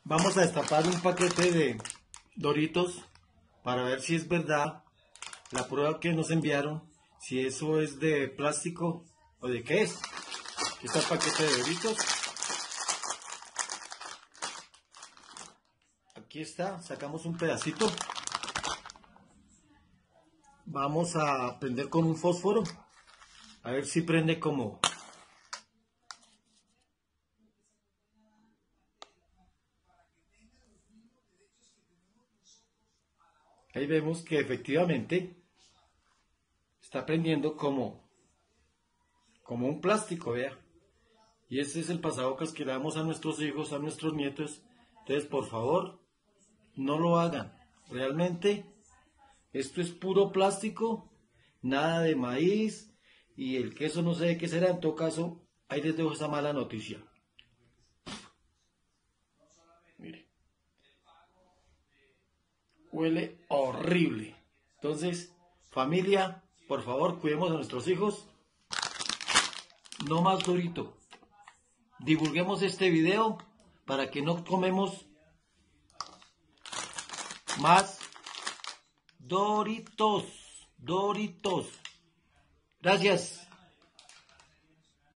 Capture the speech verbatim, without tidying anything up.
Vamos a destapar un paquete de Doritos para ver si es verdad la prueba que nos enviaron, si eso es de plástico o de qué es. Aquí está el paquete de Doritos. Aquí está, sacamos un pedacito. Vamos a prender con un fósforo, a ver si prende como... Ahí vemos que efectivamente está prendiendo como, como un plástico, vea. Y ese es el pasabocas que le damos a nuestros hijos, a nuestros nietos. Entonces, por favor, no lo hagan. Realmente, esto es puro plástico, nada de maíz, y el queso no sé de qué será. En todo caso, ahí les dejo esa mala noticia. Mire. Huele horrible. Entonces, familia, por favor, cuidemos a nuestros hijos. No más Dorito. Divulguemos este video para que no comemos más Doritos. Doritos. Gracias.